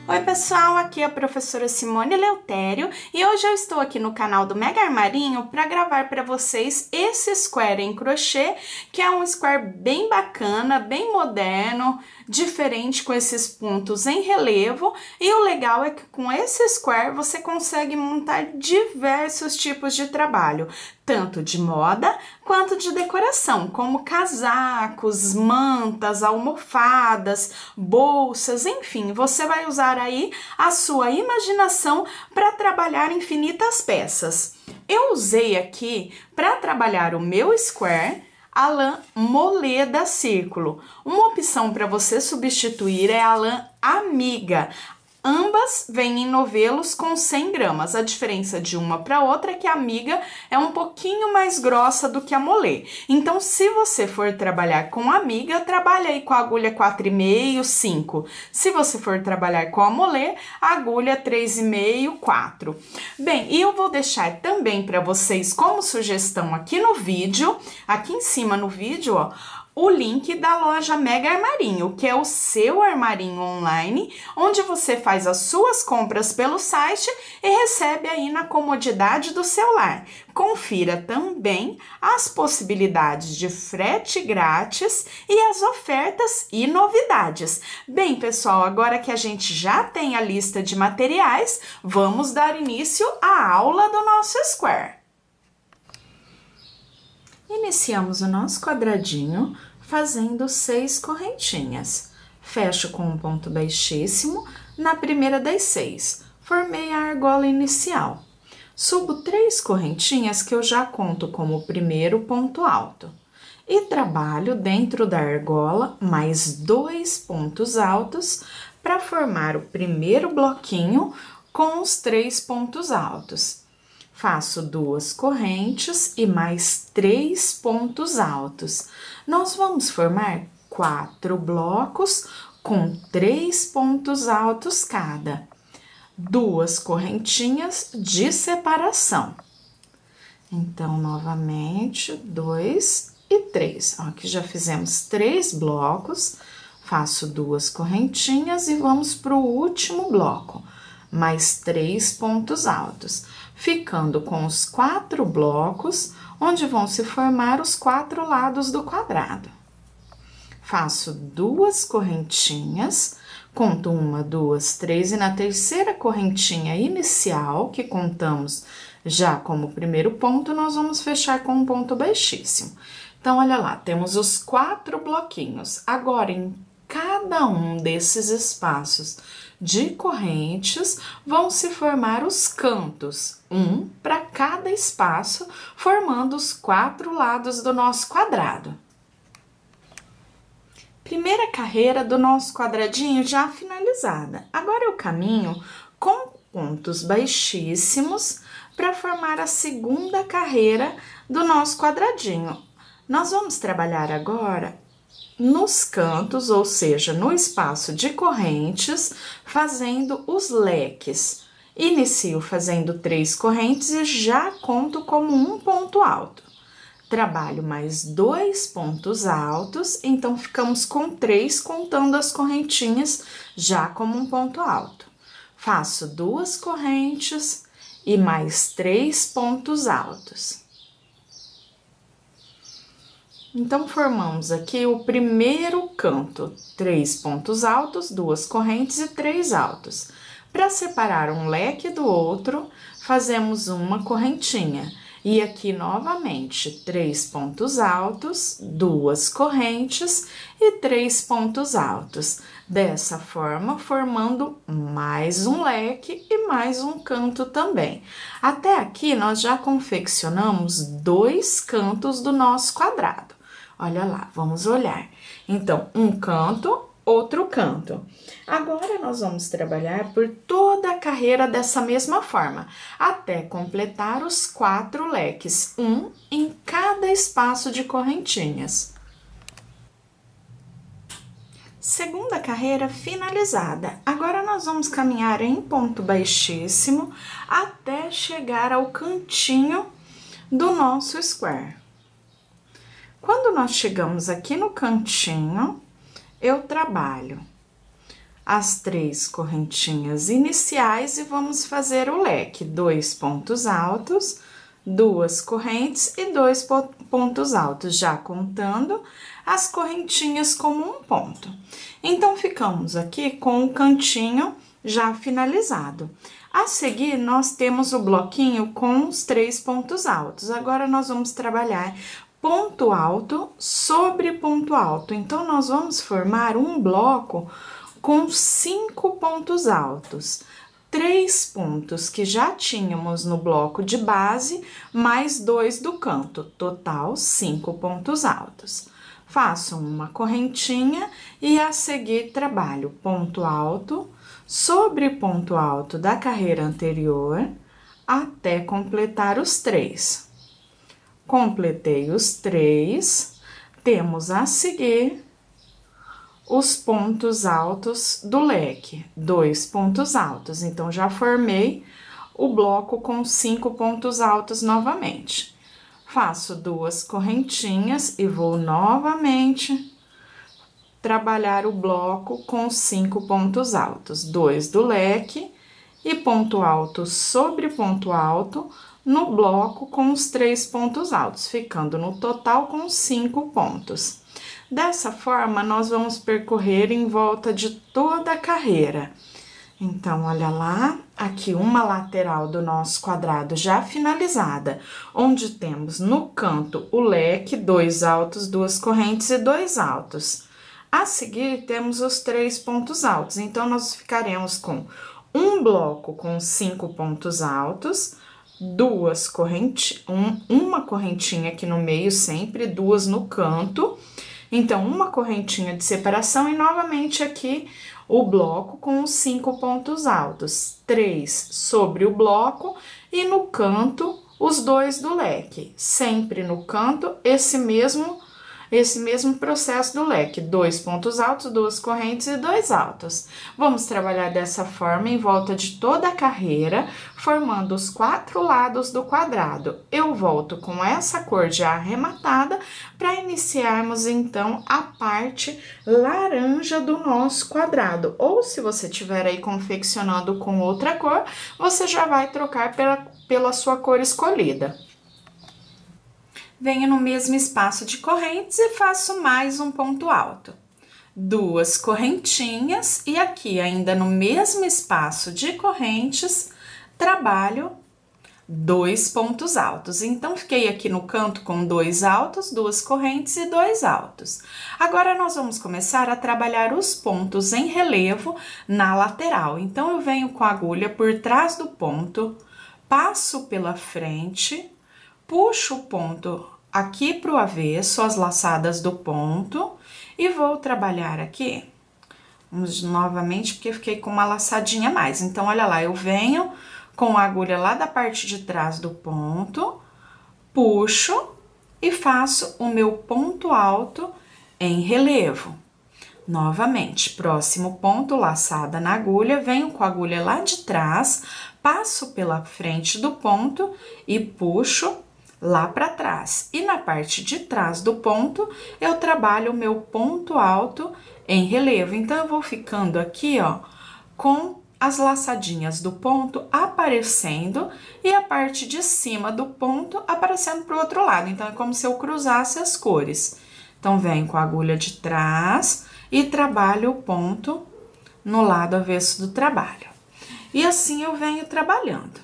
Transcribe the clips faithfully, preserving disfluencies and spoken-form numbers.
Oi pessoal, aqui é a professora Simone Eleutério e hoje eu estou aqui no canal do Mega Armarinho para gravar para vocês esse square em crochê, que é um square bem bacana, bem moderno, diferente, com esses pontos em relevo, e o legal é que com esse square você consegue montar diversos tipos de trabalho, tanto de moda quanto de decoração, como casacos, mantas, almofadas, bolsas, enfim, você vai usar aí a sua imaginação para trabalhar infinitas peças. Eu usei aqui para trabalhar o meu square a lã Moleda Círculo. Uma opção para você substituir é a lã Amiga. Ambas vêm em novelos com cem gramas. A diferença de uma para outra é que a Amiga é um pouquinho mais grossa do que a Molê. Então, se você for trabalhar com a Amiga, trabalha aí com a agulha quatro e meio, cinco. Se você for trabalhar com a Molê, a agulha três e meio, quatro. Bem, e eu vou deixar também para vocês como sugestão aqui no vídeo, aqui em cima no vídeo, ó, o link da loja Mega Armarinho, que é o seu armarinho online, onde você faz as suas compras pelo site e recebe aí na comodidade do seu lar. Confira também as possibilidades de frete grátis e as ofertas e novidades. Bem, pessoal, agora que a gente já tem a lista de materiais, vamos dar início à aula do nosso square. Iniciamos o nosso quadradinho fazendo seis correntinhas. Fecho com um ponto baixíssimo na primeira das seis. Formei a argola inicial. Subo três correntinhas que eu já conto como o primeiro ponto alto. E trabalho dentro da argola mais dois pontos altos para formar o primeiro bloquinho com os três pontos altos. Faço duas correntes e mais três pontos altos. Nós vamos formar quatro blocos com três pontos altos cada. Duas correntinhas de separação. Então, novamente, dois e três. Ó, aqui já fizemos três blocos. Faço duas correntinhas e vamos para o último bloco. Mais três pontos altos, ficando com os quatro blocos, onde vão se formar os quatro lados do quadrado. Faço duas correntinhas, conto uma, duas, três, e na terceira correntinha inicial, que contamos já como primeiro ponto, nós vamos fechar com um ponto baixíssimo. Então, olha lá, temos os quatro bloquinhos. Agora, em cada um desses espaços de correntes, vão se formar os cantos, um para cada espaço, formando os quatro lados do nosso quadrado. Primeira carreira do nosso quadradinho já finalizada. Agora eu caminho com pontos baixíssimos para formar a segunda carreira do nosso quadradinho. Nós vamos trabalhar agora nos cantos, ou seja, no espaço de correntes, fazendo os leques. Inicio fazendo três correntes e já conto como um ponto alto. Trabalho mais dois pontos altos, então ficamos com três contando as correntinhas já como um ponto alto. Faço duas correntes e mais três pontos altos. Então, formamos aqui o primeiro canto, três pontos altos, duas correntes e três altos. Para separar um leque do outro, fazemos uma correntinha. E aqui, novamente, três pontos altos, duas correntes e três pontos altos. Dessa forma, formando mais um leque e mais um canto também. Até aqui, nós já confeccionamos dois cantos do nosso quadrado. Olha lá, vamos olhar. Então, um canto, outro canto. Agora, nós vamos trabalhar por toda a carreira dessa mesma forma, até completar os quatro leques, um em cada espaço de correntinhas. Segunda carreira finalizada. Agora, nós vamos caminhar em ponto baixíssimo até chegar ao cantinho do nosso square. Quando nós chegamos aqui no cantinho, eu trabalho as três correntinhas iniciais e vamos fazer o leque, dois pontos altos, duas correntes e dois pontos altos, já contando as correntinhas como um ponto. Então, ficamos aqui com o cantinho já finalizado. A seguir, nós temos o bloquinho com os três pontos altos. Agora, nós vamos trabalhar ponto alto sobre ponto alto. Então, nós vamos formar um bloco com cinco pontos altos. Três pontos que já tínhamos no bloco de base, mais dois do canto, total cinco pontos altos. Faço uma correntinha e a seguir trabalho ponto alto sobre ponto alto da carreira anterior até completar os três. Completei os três, temos a seguir os pontos altos do leque, dois pontos altos. Então, já formei o bloco com cinco pontos altos novamente. Faço duas correntinhas e vou novamente trabalhar o bloco com cinco pontos altos, dois do leque e ponto alto sobre ponto alto no bloco com os três pontos altos, ficando no total com cinco pontos. Dessa forma, nós vamos percorrer em volta de toda a carreira. Então, olha lá, aqui uma lateral do nosso quadrado já finalizada, onde temos no canto o leque, dois altos, duas correntes e dois altos. A seguir, temos os três pontos altos, então, nós ficaremos com um bloco com cinco pontos altos, duas correntes, um, uma correntinha aqui no meio sempre, duas no canto. Então, uma correntinha de separação e novamente aqui o bloco com os cinco pontos altos, três sobre o bloco e no canto os dois do leque, sempre no canto esse mesmo esse mesmo processo do leque, dois pontos altos, duas correntes e dois altos. Vamos trabalhar dessa forma em volta de toda a carreira, formando os quatro lados do quadrado. Eu volto com essa cor já arrematada para iniciarmos, então, a parte laranja do nosso quadrado. Ou, se você tiver aí confeccionando com outra cor, você já vai trocar pela, pela sua cor escolhida. Venho no mesmo espaço de correntes e faço mais um ponto alto. Duas correntinhas e aqui, ainda no mesmo espaço de correntes, trabalho dois pontos altos. Então, fiquei aqui no canto com dois altos, duas correntes e dois altos. Agora, nós vamos começar a trabalhar os pontos em relevo na lateral. Então, eu venho com a agulha por trás do ponto, passo pela frente, puxo o ponto aqui para o avesso, as laçadas do ponto, e vou trabalhar aqui, vamos novamente, porque eu fiquei com uma laçadinha a mais. Então, olha lá, eu venho com a agulha lá da parte de trás do ponto, puxo e faço o meu ponto alto em relevo. Novamente, próximo ponto, laçada na agulha, venho com a agulha lá de trás, passo pela frente do ponto e puxo lá para trás. E na parte de trás do ponto, eu trabalho o meu ponto alto em relevo. Então, eu vou ficando aqui, ó, com as laçadinhas do ponto aparecendo e a parte de cima do ponto aparecendo pro outro lado. Então, é como se eu cruzasse as cores. Então, venho com a agulha de trás e trabalho o ponto no lado avesso do trabalho. E assim eu venho trabalhando.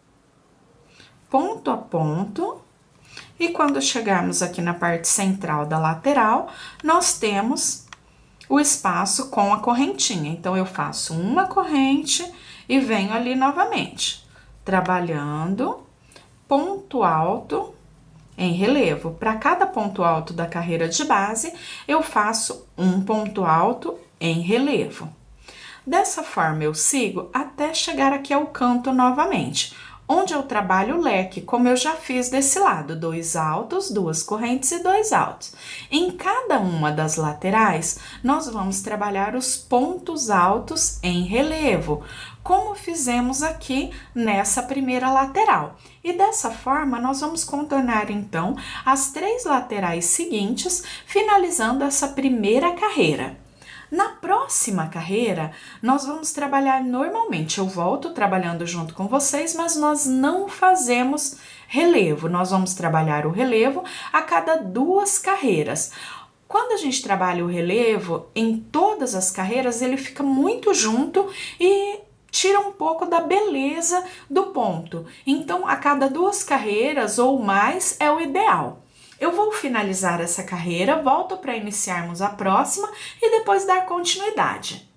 Ponto a ponto, e quando chegarmos aqui na parte central da lateral, nós temos o espaço com a correntinha. Então, eu faço uma corrente e venho ali novamente, trabalhando ponto alto em relevo. Para cada ponto alto da carreira de base, eu faço um ponto alto em relevo. Dessa forma, eu sigo até chegar aqui ao canto novamente, onde eu trabalho o leque, como eu já fiz desse lado, dois altos, duas correntes e dois altos. Em cada uma das laterais, nós vamos trabalhar os pontos altos em relevo, como fizemos aqui nessa primeira lateral. E dessa forma, nós vamos contornar, então, as três laterais seguintes, finalizando essa primeira carreira. Na próxima carreira, nós vamos trabalhar normalmente. Eu volto trabalhando junto com vocês, mas nós não fazemos relevo. Nós vamos trabalhar o relevo a cada duas carreiras. Quando a gente trabalha o relevo em todas as carreiras, ele fica muito junto e tira um pouco da beleza do ponto. Então, a cada duas carreiras ou mais é o ideal. Eu vou finalizar essa carreira, volto para iniciarmos a próxima e depois dar continuidade.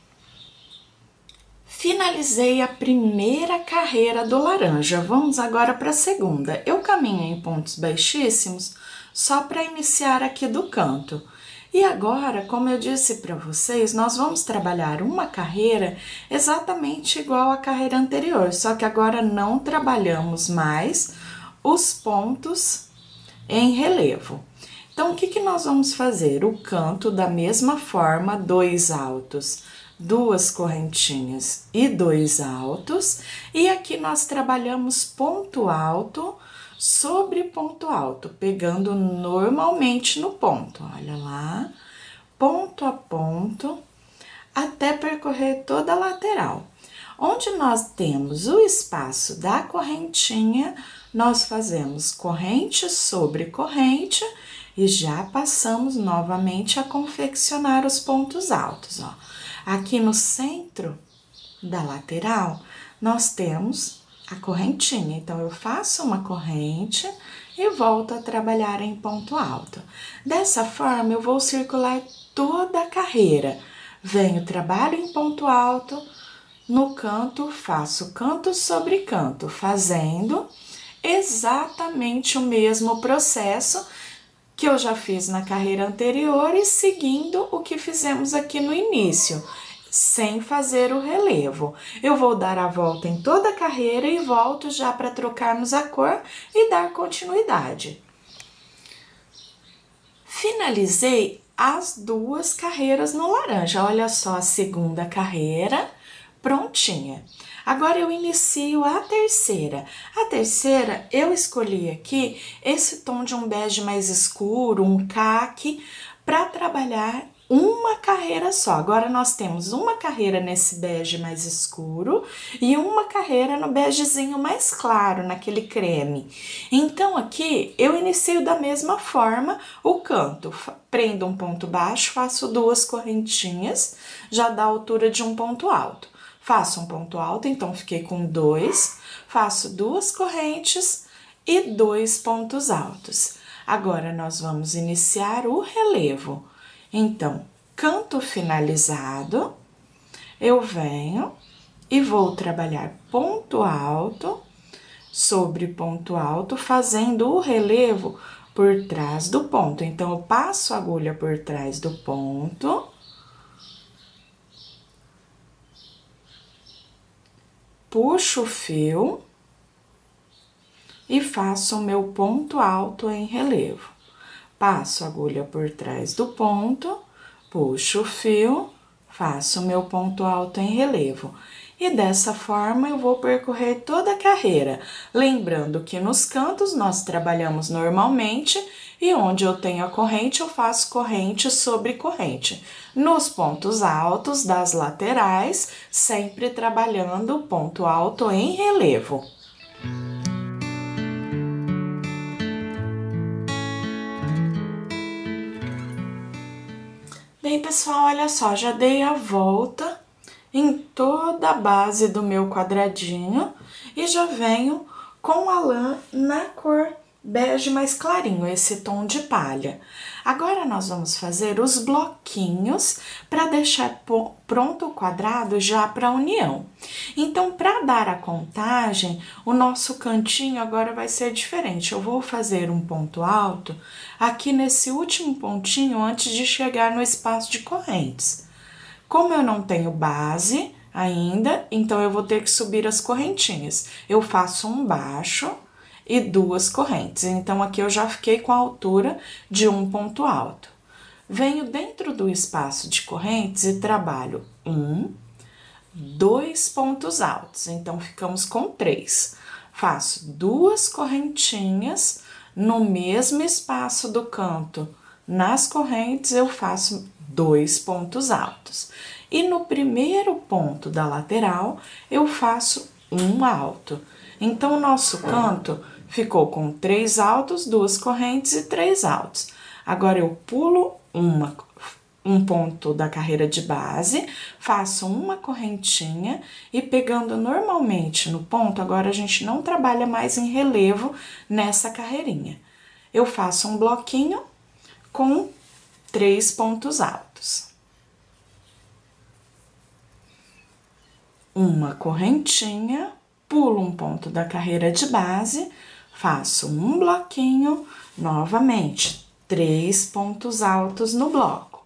Finalizei a primeira carreira do laranja, vamos agora para a segunda. Eu caminho em pontos baixíssimos só para iniciar aqui do canto. E agora, como eu disse para vocês, nós vamos trabalhar uma carreira exatamente igual à carreira anterior, só que agora não trabalhamos mais os pontos em relevo. Então, o que que nós vamos fazer? O canto da mesma forma, dois altos, duas correntinhas e dois altos, e aqui nós trabalhamos ponto alto sobre ponto alto, pegando normalmente no ponto, olha lá, ponto a ponto, até percorrer toda a lateral. Onde nós temos o espaço da correntinha, nós fazemos corrente sobre corrente e já passamos novamente a confeccionar os pontos altos, ó. Aqui no centro da lateral, nós temos a correntinha, então eu faço uma corrente e volto a trabalhar em ponto alto. Dessa forma, eu vou circular toda a carreira. Venho, trabalho em ponto alto, no canto faço canto sobre canto, fazendo exatamente o mesmo processo que eu já fiz na carreira anterior e seguindo o que fizemos aqui no início, sem fazer o relevo. Eu vou dar a volta em toda a carreira e volto já para trocarmos a cor e dar continuidade. Finalizei as duas carreiras no laranja. Olha só a segunda carreira prontinha. Agora eu inicio a terceira. A terceira eu escolhi aqui esse tom de um bege mais escuro, um caque, para trabalhar uma carreira só. Agora nós temos uma carreira nesse bege mais escuro e uma carreira no begezinho mais claro, naquele creme. Então aqui eu inicio da mesma forma o canto. Prendo um ponto baixo, faço duas correntinhas, já dá a altura de um ponto alto. Faço um ponto alto, então fiquei com dois, faço duas correntes e dois pontos altos. Agora nós vamos iniciar o relevo. Então, canto finalizado, eu venho e vou trabalhar ponto alto sobre ponto alto, fazendo o relevo por trás do ponto. Então, eu passo a agulha por trás do ponto, puxo o fio e faço o meu ponto alto em relevo. Passo a agulha por trás do ponto, puxo o fio, faço o meu ponto alto em relevo. E dessa forma eu vou percorrer toda a carreira. Lembrando que nos cantos nós trabalhamos normalmente e onde eu tenho a corrente eu faço corrente sobre corrente. Nos pontos altos das laterais, sempre trabalhando o ponto alto em relevo. Bem, pessoal, olha só, já dei a volta em toda a base do meu quadradinho e já venho com a lã na cor bege mais clarinho, esse tom de palha. Agora, nós vamos fazer os bloquinhos para deixar pronto o quadrado já para a união. Então, para dar a contagem, o nosso cantinho agora vai ser diferente. Eu vou fazer um ponto alto aqui nesse último pontinho antes de chegar no espaço de correntes. Como eu não tenho base ainda, então eu vou ter que subir as correntinhas. Eu faço um baixo e duas correntes. Então, aqui eu já fiquei com a altura de um ponto alto. Venho dentro do espaço de correntes e trabalho um, dois pontos altos. Então, ficamos com três. Faço duas correntinhas no mesmo espaço do canto. Nas correntes, eu faço dois pontos altos. E no primeiro ponto da lateral, eu faço um alto. Então, o nosso canto ficou com três altos, duas correntes e três altos. Agora, eu pulo uma, um ponto da carreira de base, faço uma correntinha e pegando normalmente no ponto, agora a gente não trabalha mais em relevo nessa carreirinha. Eu faço um bloquinho com três pontos altos. Uma correntinha, pulo um ponto da carreira de base, faço um bloquinho, novamente, três pontos altos no bloco.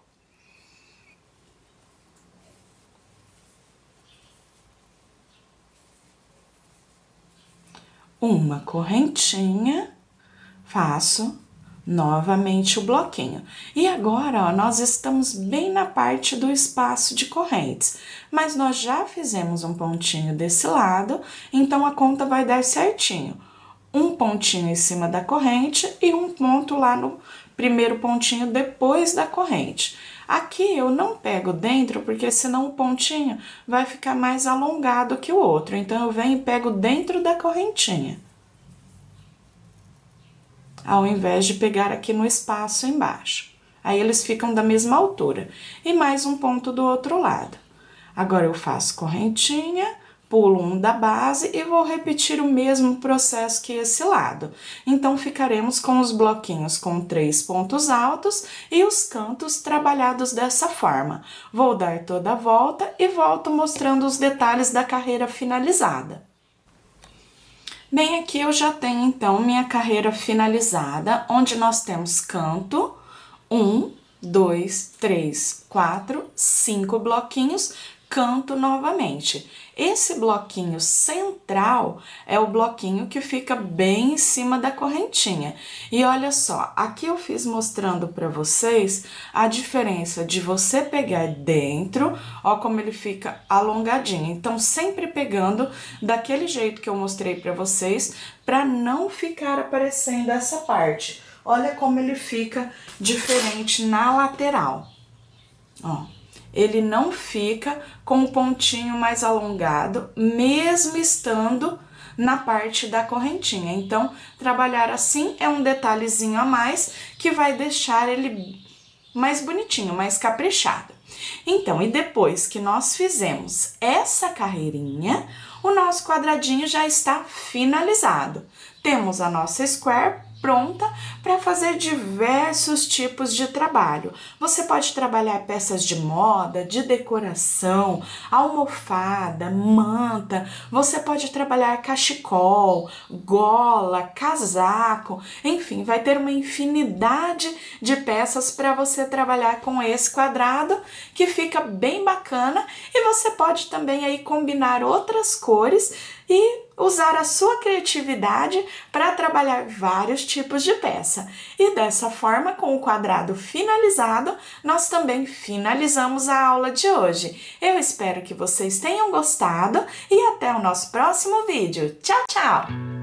Uma correntinha, faço novamente o bloquinho. E agora, ó, nós estamos bem na parte do espaço de correntes, mas nós já fizemos um pontinho desse lado, então a conta vai dar certinho. Um pontinho em cima da corrente e um ponto lá no primeiro pontinho depois da corrente. Aqui eu não pego dentro, porque senão o pontinho vai ficar mais alongado que o outro, então eu venho e pego dentro da correntinha, ao invés de pegar aqui no espaço embaixo. Aí, eles ficam da mesma altura. E mais um ponto do outro lado. Agora, eu faço correntinha, pulo um da base e vou repetir o mesmo processo que esse lado. Então, ficaremos com os bloquinhos com três pontos altos e os cantos trabalhados dessa forma. Vou dar toda a volta e volto mostrando os detalhes da carreira finalizada. Bem, aqui eu já tenho, então, minha carreira finalizada, onde nós temos canto, um, dois, três, quatro, cinco bloquinhos, canto novamente. Esse bloquinho central é o bloquinho que fica bem em cima da correntinha. E olha só, aqui eu fiz mostrando para vocês a diferença de você pegar dentro, ó como ele fica alongadinho. Então, sempre pegando daquele jeito que eu mostrei para vocês, para não ficar aparecendo essa parte. Olha como ele fica diferente na lateral, ó. Ele não fica com o pontinho mais alongado, mesmo estando na parte da correntinha. Então, trabalhar assim é um detalhezinho a mais que vai deixar ele mais bonitinho, mais caprichado. Então, e depois que nós fizemos essa carreirinha, o nosso quadradinho já está finalizado. Temos a nossa square pronta para fazer diversos tipos de trabalho. Você pode trabalhar peças de moda, de decoração, almofada, manta, você pode trabalhar cachecol, gola, casaco, enfim, vai ter uma infinidade de peças para você trabalhar com esse quadrado, que fica bem bacana, e você pode também aí combinar outras cores e usar a sua criatividade para trabalhar vários tipos de peça. E dessa forma, com o quadrado finalizado, nós também finalizamos a aula de hoje. Eu espero que vocês tenham gostado e até o nosso próximo vídeo. Tchau, tchau!